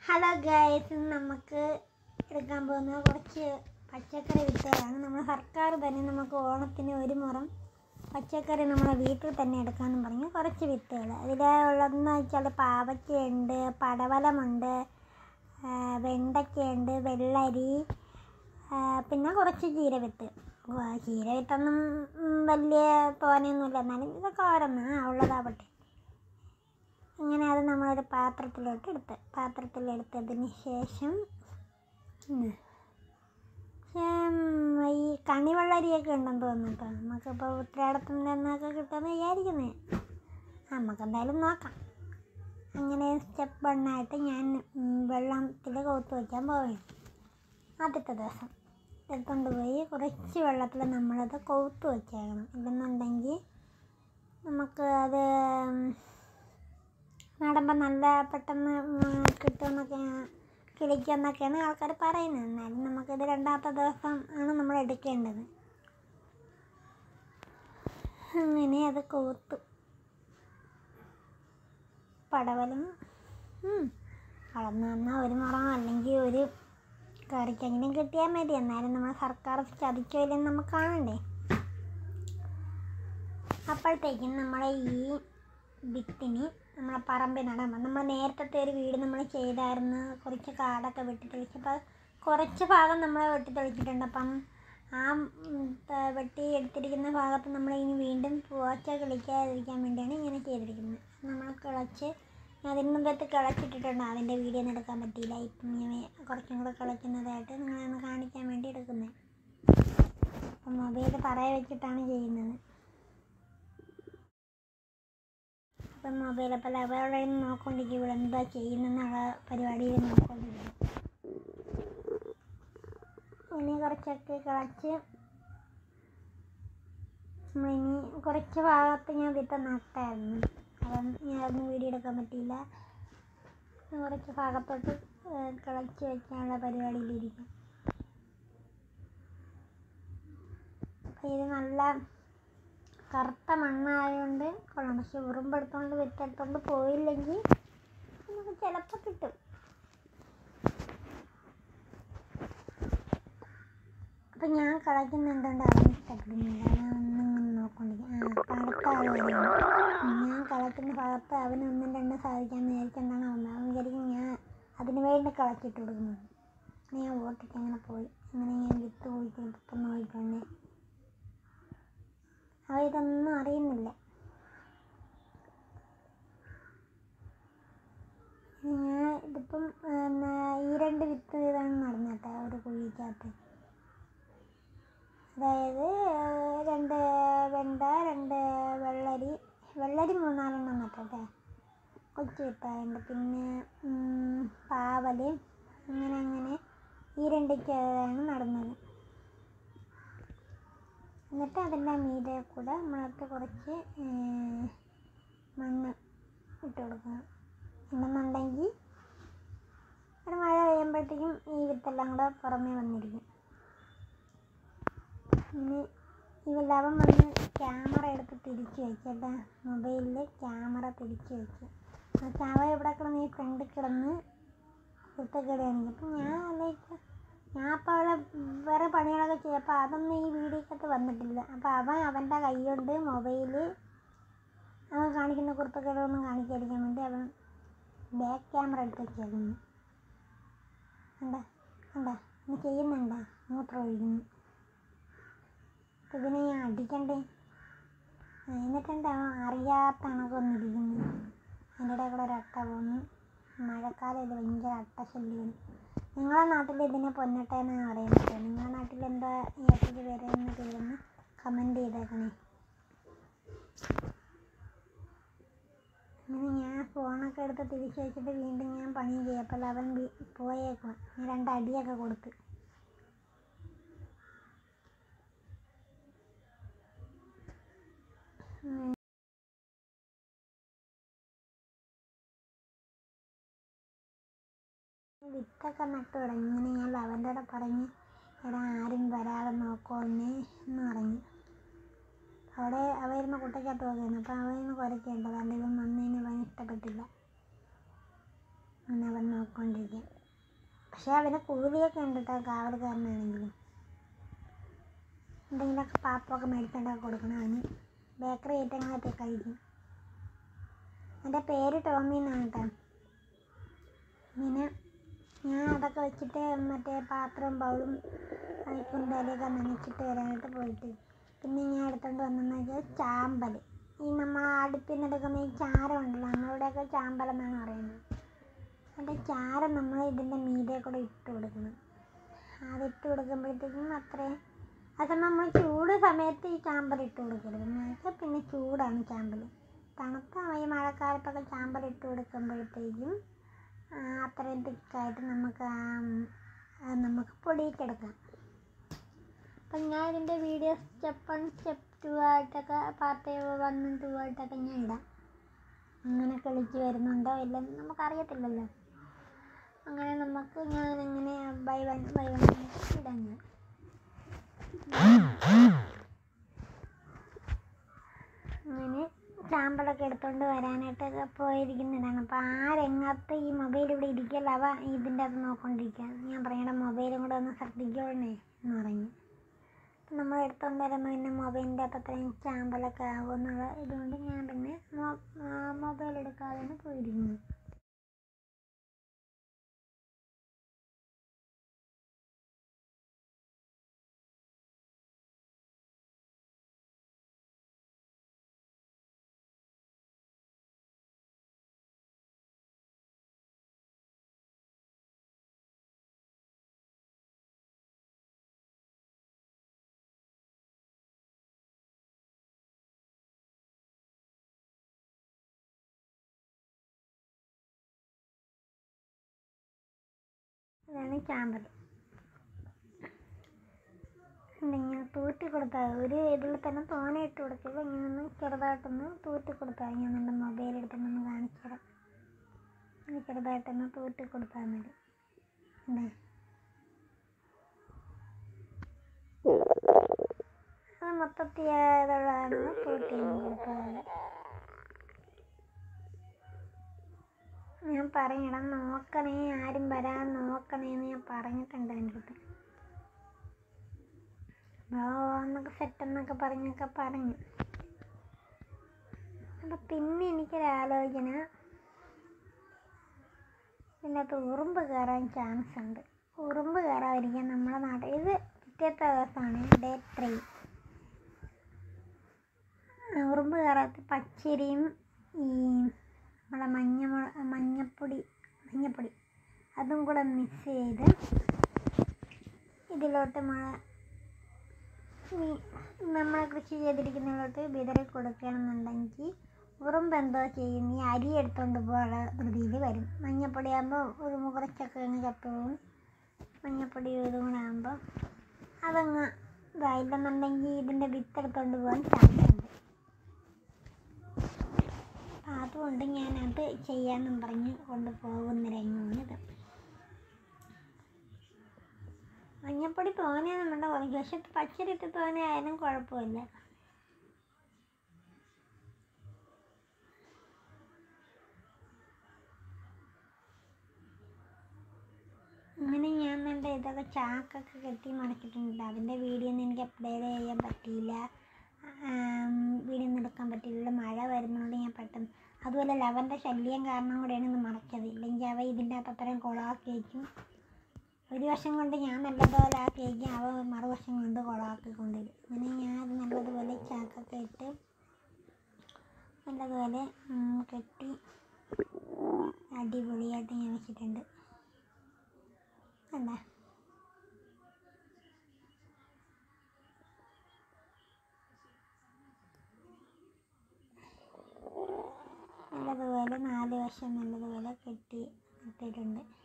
Hello guys, ഇന്ന് നമുക്ക് എടുക്കാൻ പോകുന്ന കുറച്ച് പച്ചക്കറി വിത്തുകളാണ്. നമ്മുടെ സർക്കാർ തന്നെ നമുക്ക് ഓണത്തിന് ഒരു മുറം പച്ചക്കറി നമ്മുടെ വീട്ടിൽ തന്നെ എടുക്കാമെന്ന് പറഞ്ഞ് കുറച്ച് വിത്തുകൾ. ഉള്ളതെന്ന് വെച്ചാൽ പാവയ്ക്കയുണ്ട്, പടവലമുണ്ട്, വെണ്ടയ്ക്കയുണ്ട്, വെള്ളരി, പിന്നെ കുറച്ച് ചീരവിത്ത്. ചീരവിത്തൊന്നും വലിയ തോനെയൊന്നുമില്ല, എന്നാലും ഇതൊക്കെ ഓരോന്ന് ഉള്ളതാവട്ടെ. അങ്ങനെ അത് നമ്മളൊരു പാത്രത്തിലെടുത്തതിന് ശേഷം ഈ കണിവെള്ളരിയൊക്കെ ഉണ്ടെന്ന് തോന്നുന്നു കേട്ടോ. നമുക്കിപ്പോൾ ഉത്രാടത്തിൻ്റെ എന്നൊക്കെ കിട്ടുമെന്ന് വിചാരിക്കുന്നത്. നമുക്കെന്തായാലും നോക്കാം. അങ്ങനെ സ്റ്റെപ്പ് 1 ഞാൻ വെള്ളത്തിൽ കൗത്ത് വയ്ക്കാൻ പോവുകയാണ്. ആദ്യത്തെ ദിവസം എടുത്തുകൊണ്ട് പോയി കുറച്ച് വെള്ളത്തിൽ നമ്മളത് കൗത്ത് വച്ചേക്കണം. ഇല്ലെന്നുണ്ടെങ്കിൽ നമുക്ക് അത് നടുമ്പോൾ നല്ല പെട്ടെന്ന് കിളിക്കുമെന്നൊക്കെയാണ് ആൾക്കാർ പറയുന്നത്. എന്നാലും നമുക്കിത് രണ്ടാമത്തെ ദിവസം ആണ് നമ്മൾ എടുക്കേണ്ടത്. അങ്ങനെ അത് കോർത്തു. പടവലും വളർന്നു വന്നാൽ ഒരു മുറം അല്ലെങ്കിൽ ഒരു കറിക്കെങ്കിലും കിട്ടിയാൽ മതി. എന്നാലും നമ്മൾ സർക്കാർ ചതിക്കില്ലെന്ന് നമുക്ക് കാണണ്ടേ. അപ്പോഴത്തേക്കും നമ്മളെ ഈ വിത്തിന് നമ്മളെ പറമ്പിൽ നടാൻ നമ്മൾ നേരത്തെ ഒരു വീട് നമ്മൾ ചെയ്തായിരുന്നു. കുറച്ച് കാടൊക്കെ വെട്ടിത്തെളിച്ചപ്പോൾ കുറച്ച് ഭാഗം നമ്മൾ വെട്ടിത്തെളിച്ചിട്ടുണ്ട്. അപ്പം ആ വെട്ടി എടുത്തിരിക്കുന്ന ഭാഗത്ത് നമ്മൾ ഇനി വീണ്ടും പോച്ച കിളിക്കാതിരിക്കാൻ വേണ്ടിയാണ് ഇങ്ങനെ ചെയ്തിരിക്കുന്നത്. നമ്മൾ കിളച്ച് അതിന് മുമ്പത്ത് കിളച്ചിട്ടിട്ടുണ്ട്. അതിൻ്റെ വീഡിയോ ഒന്നും എടുക്കാൻ പറ്റിയില്ല. ഇപ്പം ഇങ്ങനെ കുറച്ചും കൂടെ കിളയ്ക്കുന്നതായിട്ട് നിങ്ങളൊന്ന് കാണിക്കാൻ വേണ്ടി എടുക്കുന്നത്. അപ്പം മൊബൈൽ പറയ വെച്ചിട്ടാണ് ചെയ്യുന്നത്. ഇപ്പം മൊബൈലപ്പോൾ അവരുടെ നോക്കിക്കൊണ്ടിരിക്കും, ഇവിടെ എന്താ ചെയ്യുന്നതെന്നുള്ള പരിപാടിയിൽ നോക്കിക്കൊണ്ടിരിക്കും. ഇനി കുറച്ചൊക്കെ കിളച്ച് നമ്മളിനി കുറച്ച് ഭാഗത്ത് ഞാൻ വിത്ത് നട്ടായിരുന്നു. അപ്പം ഞാനൊന്നും വീഡിയോ എടുക്കാൻ പറ്റിയില്ല. കുറച്ച് ഭാഗത്തോട്ട് കിളച്ച് വയ്ക്കാനുള്ള പരിപാടിയിലിരിക്കും. അപ്പം ഇത് നല്ല കറുത്ത മണ്ണായതുകൊണ്ട് കൊള്ളാം. പക്ഷെ ഉറുമ്പെടുത്തോണ്ട് വിത്തെടുത്തോണ്ട് പോയില്ലെങ്കിൽ നമുക്ക് ചിലപ്പോൾ കിട്ടും. അപ്പം ഞാൻ കളയ്ക്കുന്നുണ്ടോണ്ട് അവന് ഇഷ്ടപ്പെടുന്നില്ല. അവനൊന്നും നോക്കൊണ്ടിരിക്കും. അപ്പം അടുത്ത ആൾ വരികയാണ്. ഞാൻ കളയ്ക്കുന്ന ഭാഗത്ത് അവന് 1-2 സാധിക്കാമെന്ന് വിചാരിച്ചുകൊണ്ടാണ് അവൻ വിചാരിക്കും ഞാൻ അതിന് വേണ്ടി കളച്ചിട്ട് കൊടുക്കുന്നത്. ഞാൻ ഓട്ടിട്ട് അങ്ങനെ പോയി. അങ്ങനെ ഞാൻ വിത്ത് കുഴിച്ചിട്ട് നോക്കിക്കോണ്ടേ ഇതൊന്നും അറിയുന്നില്ല. ഞാൻ ഇതിപ്പം ഈ 2 വിത്ത് ഇതാണ് നടന്നേട്ടെ ഒരു കുഴിക്കകത്ത്. അതായത് 2 വെണ്ട, 2 വെള്ളരി 3-4 നട്ടട്ടെ. കൊച്ചു വിത്തായുണ്ട്. പിന്നെ പാവല്, അങ്ങനെ ഈ 2 നടന്നത്. എന്നിട്ട് അതിൻ്റെ മീതെ കൂടെ നമ്മളടുത്ത് കുറച്ച് മണ്ണ് ഇട്ട് കൊടുക്കണം. എന്നുണ്ടെങ്കിൽ ഒരു മഴ പെയ്യുമ്പോഴത്തേക്കും ഈ വിത്തെല്ലാം കൂടെ പുറമേ വന്നിരിക്കും. ഇനി ഈ ലാഭം വന്ന് ക്യാമറ എടുത്ത് തിരിച്ച് വയ്ക്കട്ടെ. മൊബൈലിൽ ക്യാമറ തിരിച്ച് വെച്ച് ക്യാമറ ഇവിടെ കിടന്ന് ഈ ഫ്രണ്ടിൽ കിടന്ന് കുത്തക്കേടുകയാണെങ്കിൽ അപ്പം ഞാൻ അപ്പോൾ അവിടെ വേറെ പണികളൊക്കെ ചെയ്യപ്പോൾ അതൊന്നും ഈ വീഡിയോക്കകത്ത് വന്നിട്ടില്ല. അപ്പോൾ അവൻ്റെ കൈ കൊണ്ട് മൊബൈൽ അവൻ കാണിക്കുന്ന കുറുത്തക്കേടൊന്നും കാണിക്കാതിരിക്കാൻ വേണ്ടി അവൻ ബാക്ക് ക്യാമറ എടുത്ത് വെച്ചേക്കുന്നു. കണ്ടാ ഇനി ചെയ്യുന്നുണ്ടാ മൂത്രം ഒഴിക്കുന്നു. ഇതിനെ ഞാൻ അടിക്കണ്ടേ. എന്നിട്ടുണ്ട് അവൻ അറിയാത്ത കണക്കൊന്നിരിക്കുന്നു. അതിൻ്റെ ഇടയിൽ കൂടെ ഒരു അട്ട പോകുന്നു. മഴക്കാലം ഇത് ഭയങ്കര അട്ടശല്യമാണ്. നിങ്ങളുടെ നാട്ടിൽ ഇതിനെ പൊന്നട്ട എന്നാണ് പറയുന്നത്. നിങ്ങളുടെ നാട്ടിൽ എന്താ ഈ അട്ടയ്ക്ക് വരുന്നൊക്കെ ഇതൊന്ന് കമൻറ്റ് ചെയ്തേക്കണേ. അങ്ങനെ ഞാൻ ഫോണൊക്കെ എടുത്ത് തിരിച്ച് വെച്ചിട്ട് വീണ്ടും ഞാൻ പണി ചെയ്യപ്പോൾ അവൻ പോയേക്കും. ഞാൻ 2 അടിയൊക്കെ കൊടുത്ത്. വിത്തൊക്കെ നട്ടു തുടങ്ങി. ഇങ്ങനെ ഞാൻ അവൻ്റെ കൂടെ പറഞ്ഞ് എടാ ആരും വരാതെ നോക്കോന്നേ എന്ന് പറഞ്ഞു. അവിടെ അവരുന്ന കുട്ടയ്ക്കകത്ത് നോക്കുകയാണ്. അപ്പോൾ അവന് കുരയ്ക്കേണ്ടത്. അല്ലെങ്കിൽ ഇവൻ വന്നതിന് അവന് ഇഷ്ടപ്പെട്ടില്ല. അങ്ങനെ അവൻ നോക്കിക്കൊണ്ടിരിക്കുക. പക്ഷേ അവന് കൂലിയൊക്കെ ഉണ്ട് കേട്ടോ, കാവൽക്കാരനാണെങ്കിലും. എന്തെങ്കിലുമൊക്കെ പാപ്പമൊക്കെ മേടിച്ചുകൊണ്ടൊക്കെ കൊടുക്കണം. അവന് ബേക്കറി ഐറ്റങ്ങളൊക്കെ കഴിക്കും. എൻ്റെ പേര് ടോമി എന്നാണ് കേട്ടോ. ഇങ്ങനെ ഞാൻ അതൊക്കെ വെച്ചിട്ട് മറ്റേ പാത്രവും ബൗളും കുന്തലൊക്കെ നനച്ചിട്ട് വരാനായിട്ട് പോയിട്ട്, പിന്നെ ഞാൻ എടുത്തുകൊണ്ട് വന്നെന്ന് വെച്ചാൽ ചാമ്പൽ. ഈ നമ്മൾ അടുപ്പിൽ നിന്ന് എടുക്കുന്ന ഈ ചാരം ഉണ്ടല്ലോ, നമ്മളിവിടെയൊക്കെ ചാമ്പലെന്നാണ് പറയുന്നത്. അതിൻ്റെ ചാരം നമ്മൾ ഇതിൻ്റെ മീതെ കൂടെ ഇട്ട് കൊടുക്കണം. അതിട്ട് കൊടുക്കുമ്പോഴത്തേക്കും അത്രയും അത് നമ്മൾ ചൂട് സമയത്ത് ഈ ചാമ്പൽ ഇട്ട് കൊടുക്കരുത്. എന്ന് വെച്ചാൽ പിന്നെ ചൂടാണ് ചാമ്പൽ. തണുത്ത ഈ മഴക്കാലത്തൊക്കെ ചാമ്പൽ ഇട്ട് കൊടുക്കുമ്പോഴത്തേക്കും അത്രയും തിക്കായിട്ട് നമുക്ക് പൊടിയിട്ടെടുക്കാം. അപ്പം ഞാൻ ഇതിൻ്റെ വീഡിയോ സ്റ്റെപ്പ് 1 സ്റ്റെപ്പ് 2 ആയിട്ടൊക്കെ പാർട്ട് 1 2 ആയിട്ടൊക്കെ ഞാൻ ഇടാം. അങ്ങനെ കളിച്ച് വരുന്നുണ്ടോ ഇല്ലെന്ന് നമുക്കറിയത്തില്ലല്ലോ. അങ്ങനെ ഞാനിങ്ങനെ ബൈ വൺ ഇടാൻ ഞാൻ അങ്ങനെ ചാമ്പലൊക്കെ എടുത്തുകൊണ്ട് വരാനായിട്ടൊക്കെ പോയിരിക്കുന്നതാണ്. അപ്പോൾ ആ രംഗത്ത് ഈ മൊബൈൽ ഇവിടെ ഇരിക്കല്ല, അവ ഇതിൻ്റെ അത് നോക്കിക്കൊണ്ടിരിക്കുക. ഞാൻ പറയണം മൊബൈലും കൂടെ ഒന്ന് ശ്രദ്ധിക്കണേ എന്ന് പറഞ്ഞു. അപ്പം നമ്മൾ എടുത്തുകൊണ്ട് വരുമ്പോൾ പിന്നെ മൊബൈലിൻ്റെ അകത്ത് അത്രയും ചാമ്പലൊക്കെ ആകുമെന്നുള്ള ഇതുകൊണ്ട് ഞാൻ പിന്നെ മൊബൈൽ എടുക്കാതെയാണ് പോയിരിക്കുന്നത്. അതാണ് ചാമ്പൽ. ഇങ്ങനെ തൂറ്റി കൊടുത്താൽ ഒരു ഇതിൽ തന്നെ തോനെ ഇട്ട് കൊടുക്കില്ല, ഇങ്ങനെ ഒന്ന് ചെറുതായിട്ടൊന്ന് തൂറ്റി കൊടുത്താൽ ഞാൻ എൻ്റെ മൊബൈൽ എടുത്തിട്ടൊന്ന് കാണിച്ചു തരാം. ചെറുതായിട്ടൊന്ന് തൂറ്റി കൊടുത്താൽ മതി. അത് മൊത്തത്തിൽ ഇതുള്ളതാണ് തൂറ്റി കൊടുത്താൽ. ഞാൻ പറയണം നോക്കണേ, ആരും വരാൻ നോക്കണേന്ന് ഞാൻ പറഞ്ഞിട്ടുണ്ട് എൻ്റെ അടുത്ത്. എന്നൊക്കെ സെറ്റെന്നൊക്കെ പറഞ്ഞു. അപ്പം പിന്നെ എനിക്കൊരാലോചന, ഇതിനകത്ത് ഉറുമ്പ് കയറാൻ ചാൻസ് ഉണ്ട്. ഉറുമ്പ് കയറാതിരിക്കാൻ നമ്മുടെ നാട്ടിൽ ഇത് പിറ്റേത്തെ ദിവസമാണ് ഡേ 3. ഉറുമ്പ് കയറാത്ത പച്ചരിയും ഈ നമ്മളെ മഞ്ഞപ്പൊടി അതും കൂടെ മിക്സ് ചെയ്ത് ഇതിലോട്ട് നമ്മൾ കൃഷി ചെയ്തിരിക്കുന്നതിലോട്ട് വിതറി കൊടുക്കുകയാണെന്നുണ്ടെങ്കിൽ ഉറുമ്പ് എന്തോ ചെയ്യും, ഈ അരി എടുത്തുകൊണ്ട് പോകാനുള്ള ധൃതിയിൽ വരും. മഞ്ഞപ്പൊടി ആകുമ്പോൾ ഉറുമ്പ് കുറച്ചൊക്കെ അങ്ങ് ചത്തുപോകും. മഞ്ഞപ്പൊടി ഇതും കൂടെ ആകുമ്പോൾ അതങ്ങ് ഇതായില്ലെന്നുണ്ടെങ്കിൽ ഇതിൻ്റെ വിത്തെടുത്തുകൊണ്ട് പോകാൻ ചാൻസ് ഉണ്ട്. അതുകൊണ്ട് ഞാനത് ചെയ്യാമെന്നും പറഞ്ഞ് കൊണ്ടുപോകുന്ന രംഗമാണിത്. മഞ്ഞപ്പൊടി തോനെ നമ്മുടെ കുറയ്ക്കും, പക്ഷെ പച്ചരിട്ട് തോനെ ആയാലും കുഴപ്പമില്ല. അങ്ങനെ ഞാൻ എൻ്റെ ഇതൊക്കെ ചാക്കൊക്കെ കെട്ടി മടക്കിയിട്ടുണ്ട്. അതിൻ്റെ വീഡിയോ ഒന്നും എനിക്ക് അപ്ലോഡ് ചെയ്യാൻ പറ്റിയില്ല, വീഡിയോ ഒന്നും എടുക്കാൻ പറ്റിയില്ല. മഴ വരുന്നതുകൊണ്ട് ഞാൻ പെട്ടെന്ന്, അതുപോലെ ലവൻ്റെ ശല്യം കാരണം കൂടെയാണ് ഇന്ന് മറച്ചത്. ഇല്ലെങ്കിൽ അവ ഇതിൻ്റെ അകത്ത് അത്രയും കുളമാക്കി വയ്ക്കും. ഒരു വശം കൊണ്ട് ഞാൻ നല്ലതുപോലെ ആക്കി വയ്ക്കും, അവ മറുവശം കൊണ്ട് കുളമാക്കിക്കൊണ്ടിരും. അങ്ങനെ ഞാൻ നല്ലതുപോലെ ചാക്കൊക്കെ ഇട്ട് നല്ലതുപോലെ കെട്ടി അടിപൊളിയായിട്ട് ഞാൻ വെച്ചിട്ടുണ്ട്. കണ്ടോ? നല്ലതുപോലെ 4 വശം നല്ലതുപോലെ കെട്ടി ഇട്ടിട്ടുണ്ട്.